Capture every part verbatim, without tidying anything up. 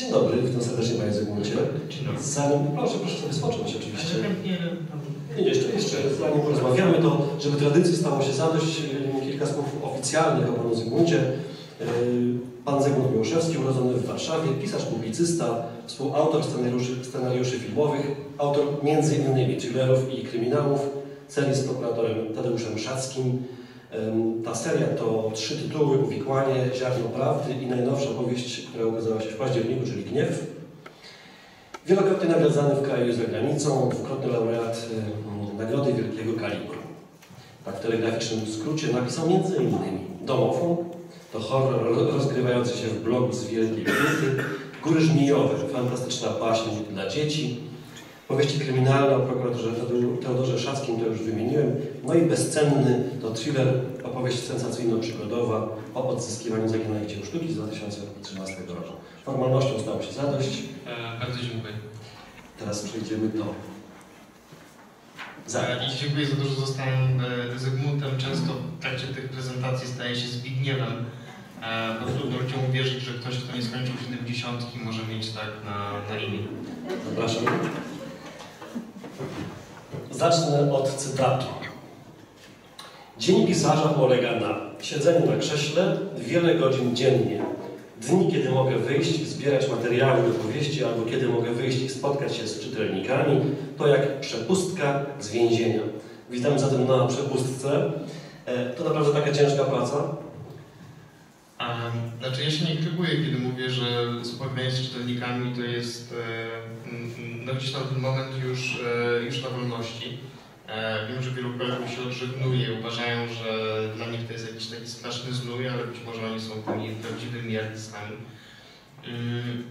Dzień dobry, witam serdecznie Panie Zygmuncie. Dzień dobry. Zanim, proszę, proszę sobie spocząć oczywiście. Nie, nie, jeszcze, jeszcze, zanim porozmawiamy, to żeby tradycji stało się zadość, kilka słów oficjalnych o Panu Zygmuncie. Pan Zygmunt Miłoszewski, urodzony w Warszawie, pisarz, publicysta, współautor scenariuszy, scenariuszy filmowych, autor między innymi thrillerów i kryminałów, serii z prokuratorem Tadeuszem Szackim. Ta seria to trzy tytuły: Uwikłanie, Ziarno Prawdy i najnowsza powieść, która ukazała się w październiku, czyli Gniew. Wielokrotnie nagradzany w kraju i za granicą, dwukrotny laureat Nagrody Wielkiego Kalibru. Tak w telegraficznym skrócie napisał między innymi Domofon, to horror rozgrywający się w blogu z Wielkiej Gruty, Góry Żmijowe, fantastyczna baśń dla dzieci, powieści kryminalne o prokuratorze Teodorze Szackim, to już wymieniłem, no i bezcenny to thriller, opowieść sensacyjno-przygodowa o odzyskiwaniu zaginionych dzieł sztuki z dwa tysiące trzynastego roku. Formalnością stało się zadość. E, bardzo dziękuję. Teraz przejdziemy do... E, I dziękuję za to, że zostałem e, Zygmuntem. Często w trakcie tych prezentacji staje się Zbigniewem, e, bo trudno ludziom uwierzyć, że ktoś, kto nie skończył siedemdziesiątki, może mieć tak na, na imię. Zapraszam. Zacznę od cytatu. Dzień pisarza polega na siedzeniu na krześle wiele godzin dziennie. Dni, kiedy mogę wyjść i zbierać materiały do powieści, albo kiedy mogę wyjść i spotkać się z czytelnikami, to jak przepustka z więzienia. Witam zatem na przepustce. To naprawdę taka ciężka praca? A, znaczy ja się nie kryguję, kiedy mówię, że spotkanie z czytelnikami to jest e, no gdzieś tam ten moment już, e, już na wolności. E, wiem, że wielu kolegów się odżegnuje, uważają, że dla nich to jest jakiś taki straszny znój, ale być może oni są tymi prawdziwymi artystami. Mm.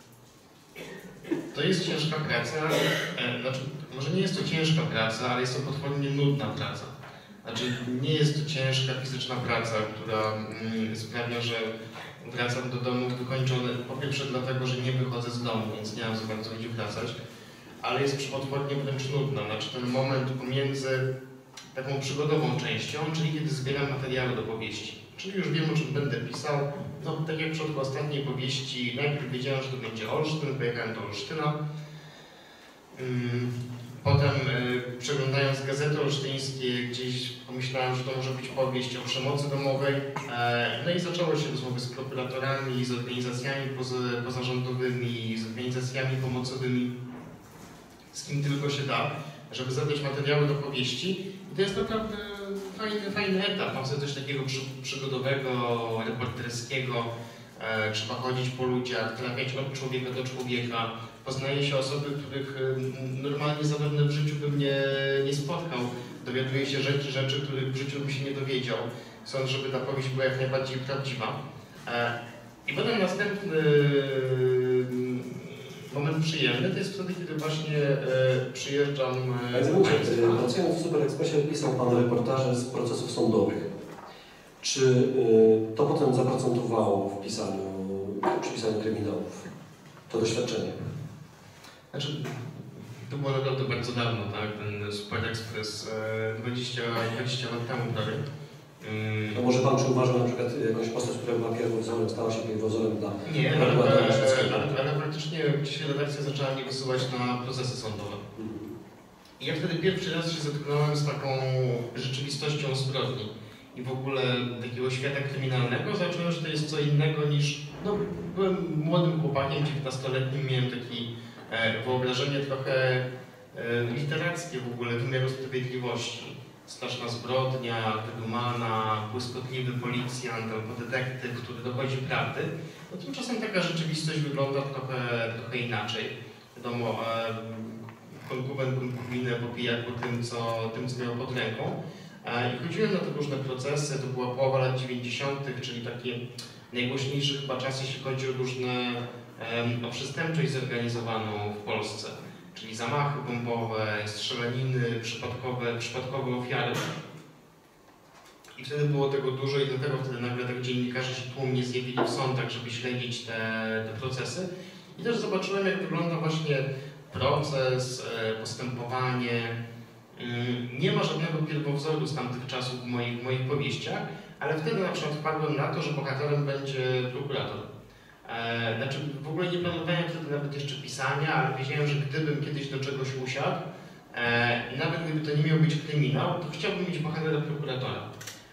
To jest ciężka praca, e, znaczy może nie jest to ciężka praca, ale jest to potwornie nudna praca. Znaczy, nie jest to ciężka fizyczna praca, która mm, sprawia, że wracam do domu wykończony, po pierwsze dlatego, że nie wychodzę z domu, więc nie mam za bardzo gdzie wracać, ale jest przepotwornie wręcz nudna. Znaczy ten moment pomiędzy taką przygodową częścią, czyli kiedy zbieram materiały do powieści. Czyli już wiem, o czym będę pisał. No, tak jak w przypadku ostatniej powieści, najpierw wiedziałem, że to będzie Olsztyn, pojechałem do Olsztyna. Mm. Potem y, przeglądając gazety olsztyńskie, gdzieś pomyślałem, że to może być powieść o przemocy domowej. E, no i zaczęło się rozmowy z prokuratorami, z organizacjami poza, pozarządowymi, z organizacjami pomocowymi, z kim tylko się da, żeby zadać materiały do powieści. I to jest naprawdę fajny, fajny etap. Mam sobie coś takiego przy, przygodowego, reporterskiego. E, trzeba chodzić po ludziach, trafiać od człowieka do człowieka. Poznaje się osoby, których normalnie zapewne w życiu bym nie, nie spotkał. Dowiaduje się rzeczy, rzeczy, których w życiu bym się nie dowiedział. Sądzę, żeby ta powieść była jak najbardziej prawdziwa. E, I potem następny moment przyjemny to jest wtedy, kiedy właśnie e, przyjeżdżam... Panie Zygmuncie, pracując w Super Expressie pisał Pan reportaże z procesów sądowych. Czy y, to potem zaprocentowało w pisaniu, przy pisaniu kryminałów? To doświadczenie? Znaczy, to było naprawdę bardzo dawno, tak? Ten Super Express dwadzieścia, dwadzieścia lat temu prawie. No może Pan przyuważył na przykład jakąś postać, która była pierwowzorem, stała się pierwowzorem dla... Nie, ale, ale, ale, ale praktycznie gdzieś redakcja zaczęła mnie wysyłać na procesy sądowe. Mhm. I ja wtedy pierwszy raz się zetknąłem z taką rzeczywistością zbrodni i w ogóle takiego świata kryminalnego. Zacząłem, że to jest co innego niż... No, byłem młodym chłopakiem, dziewiętnastoletnim, miałem taki e, wyobrażenie trochę e, literackie w ogóle wymiaru sprawiedliwości. Straszna zbrodnia, wydumana, błyskotliwy policjant albo detektyw, który dochodzi prawdy. No tymczasem taka rzeczywistość wygląda trochę, trochę inaczej. Wiadomo, e, konkubent konkubinę popija po tym, co, tym, co miał pod ręką. E, I chodziłem na te różne procesy, to była połowa lat dziewięćdziesiątych, czyli takie najgłośniejsze chyba czas, jeśli chodzi o różne, e, o przestępczość zorganizowaną w Polsce. Czyli zamachy bombowe, strzelaniny, przypadkowe, przypadkowe ofiary. I wtedy było tego dużo i dlatego wtedy nagle tak dziennikarze się tłumnie zjawili w sądach, żeby śledzić te, te procesy. I też zobaczyłem, jak wygląda właśnie proces, postępowanie. Nie ma żadnego pierwowzoru z tamtych czasów w moich, w moich powieściach, ale wtedy na przykład wpadłem na to, że bohaterem będzie prokurator. E, znaczy w ogóle nie planowałem wtedy nawet jeszcze pisania, ale wiedziałem, że gdybym kiedyś do czegoś usiadł, e, i nawet gdyby to nie miał być kryminał, to chciałbym mieć bohatera prokuratora.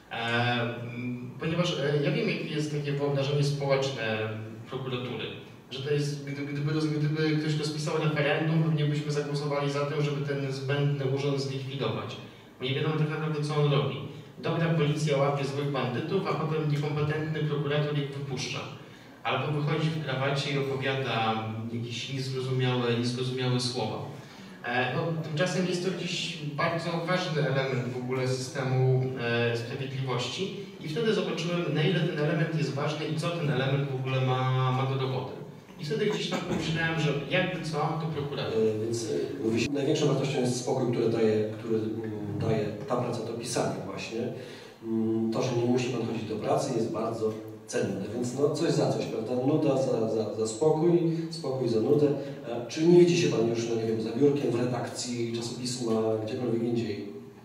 E, ponieważ e, ja wiem, jakie jest takie wyobrażenie społeczne prokuratury. Że to jest, gdyby, gdyby, gdyby ktoś rozpisał referendum, pewnie byśmy zagłosowali za tym, żeby ten zbędny urząd zlikwidować. Bo nie wiadomo tak naprawdę, co on robi. Dobra policja łapie złych bandytów, a potem niekompetentny prokurator ich wypuszcza. Albo wychodzi w krawacie i opowiada jakieś niezrozumiałe, niezrozumiałe słowa. E, no, tymczasem jest to gdzieś bardzo ważny element w ogóle systemu e, sprawiedliwości i wtedy zobaczyłem, na ile ten element jest ważny i co ten element w ogóle ma, ma do roboty. I wtedy gdzieś tam pomyślałem, że jakby co, to prokurator. E, więc e, największą wartością jest spokój, który daje, który m, daje ta praca, to pisanie właśnie. M, to, że nie musi Pan chodzić do pracy, jest bardzo cenne, więc no coś za coś, prawda? Nuda za, za, za spokój, spokój za nudę. E, czy nie widzi się Pan już, no nie wiem, za biurkiem w redakcji czasopisma, gdziekolwiek indziej?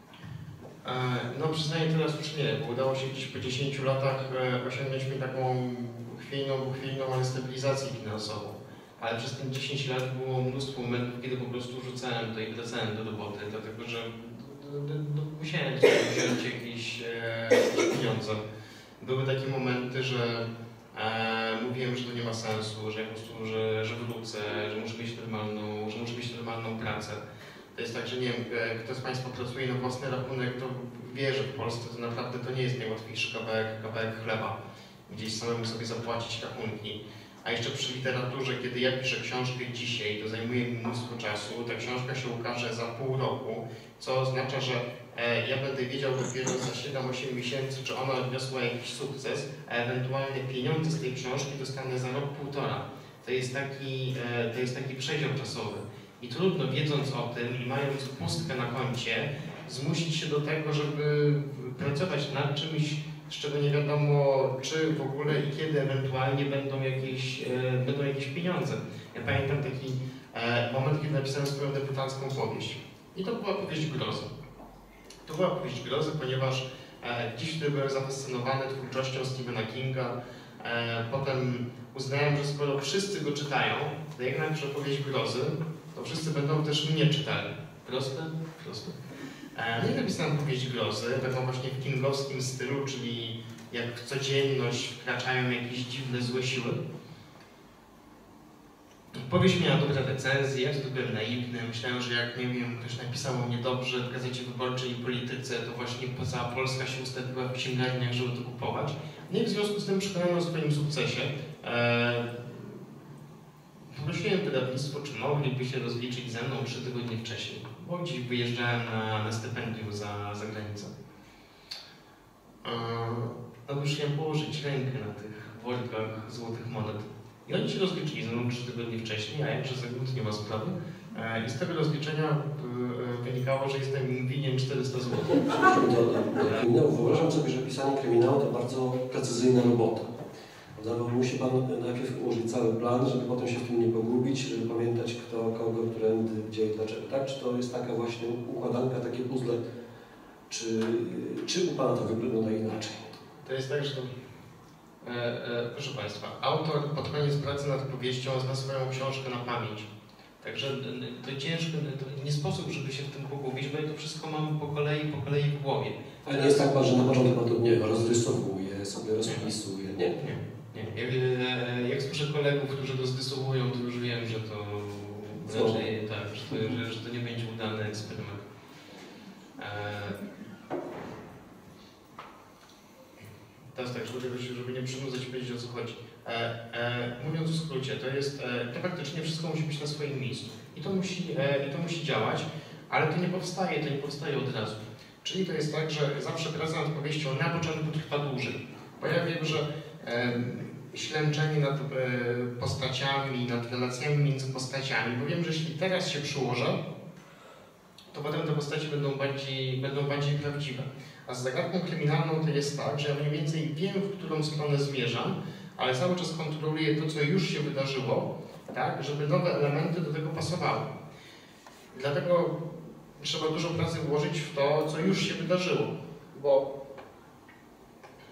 E, no przyznaję teraz już nie, bo udało się gdzieś po dziesięciu latach e, osiągnąć mi taką chwiejną, chwiejną, ale stabilizację finansową. Ale przez te dziesięć lat było mnóstwo momentów, kiedy po prostu rzucałem to i wracałem do roboty, dlatego że do, do, do, musiałem wziąć jakieś, e, jakieś pieniądze. Były takie momenty, że e, mówiłem, że to nie ma sensu, że po prostu, że, że wrócę, że muszę mieć normalną, że muszę mieć normalną pracę. To jest tak, że nie wiem, kto z Państwa pracuje na własny rachunek, to wie, że w Polsce to naprawdę to nie jest najłatwiejszy kawałek, kawałek chleba. Gdzieś samemu sobie zapłacić rachunki. A jeszcze przy literaturze, kiedy ja piszę książkę dzisiaj, to zajmuje mi mnóstwo czasu, ta książka się ukaże za pół roku, co oznacza, że e, ja będę wiedział dopiero za siedem osiem miesięcy, czy ona odniosła jakiś sukces, a ewentualnie pieniądze z tej książki dostanę za rok, półtora. To jest taki, e, to jest taki przedział czasowy. I trudno, wiedząc o tym i mając pustkę na koncie, zmusić się do tego, żeby pracować nad czymś, z czego nie wiadomo, czy w ogóle i kiedy ewentualnie będą jakieś, e, będą jakieś pieniądze. Ja pamiętam taki e, moment, kiedy napisałem swoją debiutancką powieść. I to była powieść grozy. To była powieść grozy, ponieważ e, dziś wtedy byłem zafascynowany twórczością Stephena Kinga. E, potem uznałem, że skoro wszyscy go czytają, to jak napiszę powieść grozy, to wszyscy będą też mnie czytali. Proste? Proste. No i napisałem powieść grozy, taką właśnie w kingowskim stylu, czyli jak w codzienność wkraczają jakieś dziwne, złe siły. Powieść miała dobre recenzje, ja to byłem naiwny, myślałem, że jak, nie wiem, ktoś napisał o mnie dobrze w Gazecie Wyborczej i Polityce, to właśnie cała Polska się ustawiła w księgarniach, żeby to kupować. No i w związku z tym przekonałem o swoim sukcesie. Eee, Poprosiłem wydawnictwo, czy mogliby się rozliczyć ze mną trzy tygodnie wcześniej, bo gdzieś wyjeżdżałem na, na stypendium za, za granicę. Eee, no już chciałem położyć rękę na tych workach złotych monet. I oni się rozliczyli ze mną trzy tygodnie wcześniej, a jakże Zygmunt nie ma sprawy. Eee, I z tego rozliczenia e, wynikało, że jestem im winien czterysta złotych. Do, do, do kryminału. Wyobrażam sobie, że pisanie kryminału to bardzo precyzyjna robota. Bo musi Pan najpierw ułożyć cały plan, żeby potem się w tym nie pogubić, żeby pamiętać kto, kogo, którędy, gdzie i dlaczego. Tak? Czy to jest taka właśnie układanka, takie puzzle, czy, czy u Pana to wygląda inaczej? To jest tak, że to, e, e, proszę Państwa, autor pod koniec pracy nad powieścią zna swoją książkę na pamięć. Także to ciężko, to nie sposób, żeby się w tym pogubić, bo ja to wszystko mam po kolei, po kolei w głowie. Ale nie jest tak, że na początku Pan to nie rozrysowuje, sobie rozpisuje, nie? Nie. Nie. Jak, jak słyszę kolegów, którzy to zdysowują, to już wiem, że to raczej tak, że to, że, że to nie będzie udany eksperyment. E... Teraz tak, żeby, żeby nie przynudzać i powiedzieć, o co chodzi. E, e, mówiąc w skrócie, to jest, e, to faktycznie wszystko musi być na swoim miejscu. I to musi, e, i to musi działać, ale to nie powstaje, to nie powstaje od razu. Czyli to jest tak, że zawsze praca nad powieścią na początku trwa dłużej. Bo ja wiem, że e, ślęczenie nad e, postaciami, nad relacjami między postaciami, bo wiem, że jeśli teraz się przyłożę, to potem te postacie będą bardziej, będą bardziej prawdziwe. A z zagadką kryminalną to jest tak, że ja mniej więcej wiem, w którą stronę zmierzam, ale cały czas kontroluję to, co już się wydarzyło, tak, żeby nowe elementy do tego pasowały. Dlatego trzeba dużo pracy włożyć w to, co już się wydarzyło, bo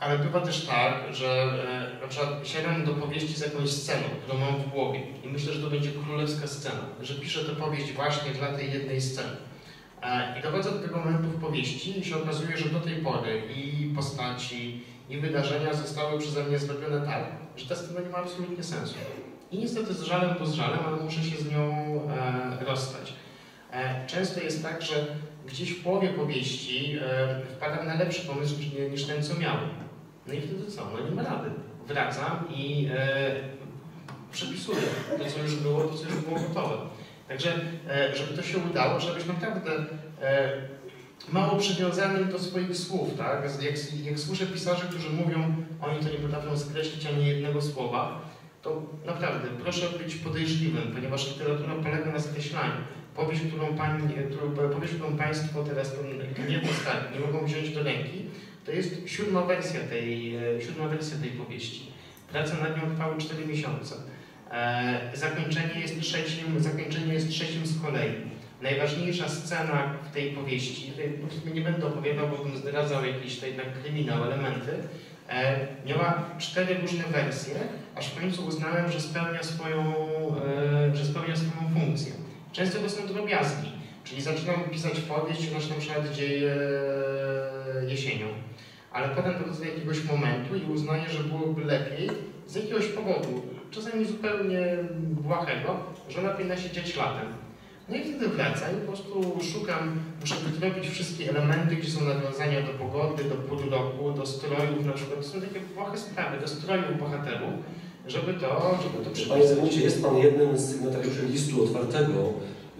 ale bywa też tak, że e, na przykład siadam do powieści z jakąś sceną, którą mam w głowie i myślę, że to będzie królewska scena, że piszę tę powieść właśnie dla tej jednej sceny. E, I dochodzę do tego momentu w powieści i się okazuje, że do tej pory i postaci, i wydarzenia zostały przeze mnie zrobione tak, że ta scena nie ma absolutnie sensu. I niestety z żalem to z żalem, ale muszę się z nią e, rozstać. E, często jest tak, że gdzieś w połowie powieści e, wpadam na lepszy pomysł niż, niż ten, co miałem. No i wtedy co? No nie ma rady. Wracam i e, przepisuję to, co już było, to, co już było gotowe. Także, e, żeby to się udało, żebyś naprawdę e, mało przywiązanym do swoich słów, tak? Jak, jak słyszę pisarzy, którzy mówią, oni to nie potrafią skreślić ani jednego słowa, to naprawdę proszę być podejrzliwym, ponieważ literatura polega na skreślaniu. Powieść, którą, pani, którą, powieść, którą Państwo teraz nie postawi, nie mogą wziąć do ręki, to jest siódma wersja tej, siódma wersja tej powieści. Prace nad nią trwały cztery miesiące. E, zakończenie, jest trzecim, zakończenie jest trzecim z kolei. Najważniejsza scena w tej powieści, tutaj nie będę opowiadał, bo bym zdradzał jakieś to jednak kryminał, elementy, e, miała cztery różne wersje, aż w końcu uznałem, że spełnia swoją, e, że spełnia swoją funkcję. Często to są drobiazgi, czyli zaczynam pisać powieść, ona się na przykład dzieje jesienią, ale potem dochodzę do jakiegoś momentu i uznaję, że byłoby lepiej z jakiegoś powodu, czasami zupełnie błahego, że ona powinna się dziać latem. No i wtedy wracam i po prostu szukam, muszę wytropić wszystkie elementy, gdzie są nawiązania do pogody, do pół roku, do strojów, na przykład to są takie błahe sprawy, do strojów bohaterów, żeby to, żeby to przypisać. Panie Zygmuncie, jest Pan jednym z sygnatariuszy listu otwartego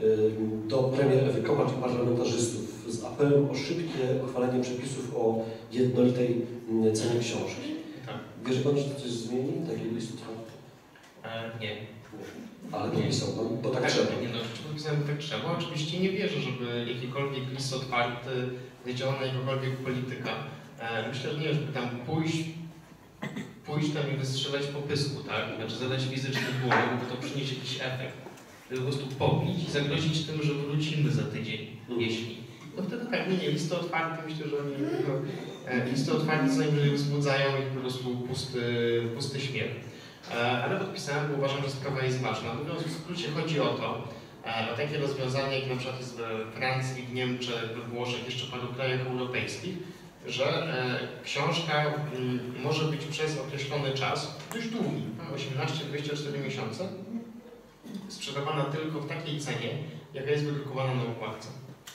do premier Ewy Kopacz i parlamentarzystów z apelem o szybkie uchwalenie przepisów o jednolitej cenie książki. Tak. Wierzy Pan, że to coś zmieni, taki list otwarty? E, nie. Ale podpisał Pan, bo tak, tak trzeba. Nie, no, podpisałem, tak trzeba. Oczywiście nie wierzę, żeby jakikolwiek list otwarty wiedział na jakiegokolwiek polityka. E, myślę, że nie, żeby tam pójść, pójść tam i wystrzelać po pysku, tak? Znaczy zadać fizyczny ból, bo to przyniesie jakiś efekt. Po prostu pobić i zagrozić tym, że wrócimy za tydzień, hmm. jeśli. No wtedy tak, nie, nie, listy otwarte, myślę, że oni tylko, e, listy otwarte co najwyżej wzbudzają ich po prostu pusty, pusty śmiech. E, ale podpisałem, bo uważam, że sprawa jest ważna. Mówiąc w skrócie, chodzi o to, e, o takie rozwiązanie, jak na przykład jest we Francji, w Niemczech, we Włoszech, jeszcze paru krajach europejskich, że e, książka m, może być przez określony czas, dość długi, osiemnaście dwadzieścia cztery miesiące, sprzedawana tylko w takiej cenie, jaka jest wydrukowana na okładce.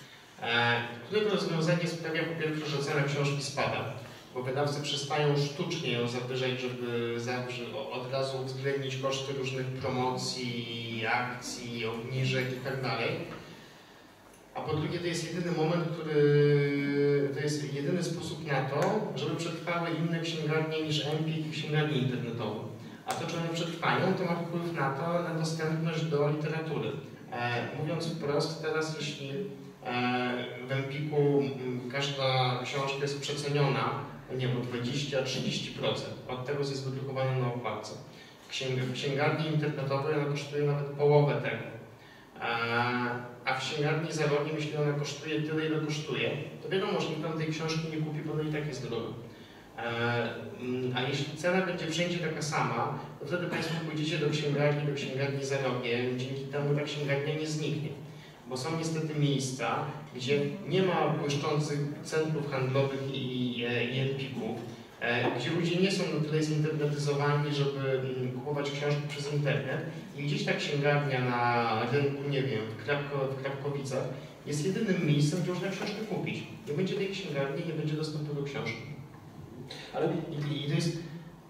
E, które rozwiązanie sprawia po pierwsze, że cena książki spada, bo wydawcy przestają sztucznie ją zawyżać, żeby od razu uwzględnić koszty różnych promocji, akcji, obniżek itd. A po drugie, to jest jedyny moment, który, to jest jedyny sposób na to, żeby przetrwały inne księgarnie niż Empik i księgarnie internetowe. A to, czy one przetrwają, to ma wpływ na to, na dostępność do literatury. E, mówiąc wprost, teraz jeśli e, w Empiku m, każda książka jest przeceniona, nie wiem, o dwadzieścia do trzydziestu procent od tego, co jest wydrukowane na okładce. W księgarni internetowej ona kosztuje nawet połowę tego. E, a w księgarni za rogiem, jeśli ona kosztuje tyle, ile kosztuje, to wiadomo, że nikt tam tej książki nie kupi, bo ona i tak jest droga. A jeśli cena będzie wszędzie taka sama, to wtedy Państwo pójdziecie do księgarni, do księgarni za rogiem, dzięki temu ta księgarnia nie zniknie. Bo są niestety miejsca, gdzie nie ma błyszczących centrów handlowych i, i empików, gdzie ludzie nie są na tyle zinternetyzowani, żeby kupować książki przez internet i gdzieś ta księgarnia na rynku, nie wiem, w, Krapko, w Krapkowicach jest jedynym miejscem, gdzie można książkę kupić. Nie będzie tej księgarni, nie będzie dostępu do książki. Ale i, i to jest...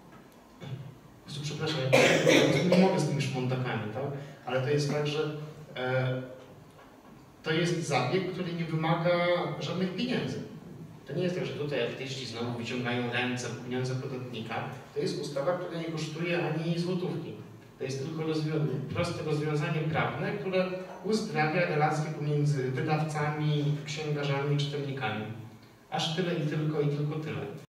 Po prostu przepraszam, ja nie mogę z tymi szmontakami, tak? Ale to jest tak, że e, to jest zabieg, który nie wymaga żadnych pieniędzy. To nie jest tak, że tutaj artyści znowu wyciągają ręce po pieniądze podatnika. To jest ustawa, która nie kosztuje ani złotówki. To jest tylko rozwią proste rozwiązanie prawne, które uzdrawia relacje pomiędzy wydawcami, księgarzami, czytelnikami. Aż tyle i tylko i tylko tyle.